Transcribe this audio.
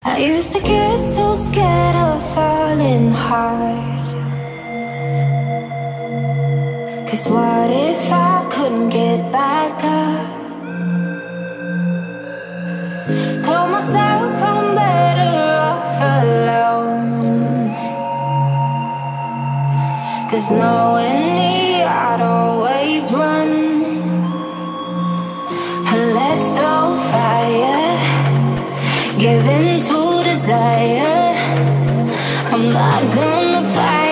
I used to get so scared of falling hard. 'Cause what if I couldn't get back up? Told myself I'm better off alone. 'Cause knowing me, I'd always run. Let's throw fire, give in to desire. I'm not gonna fight.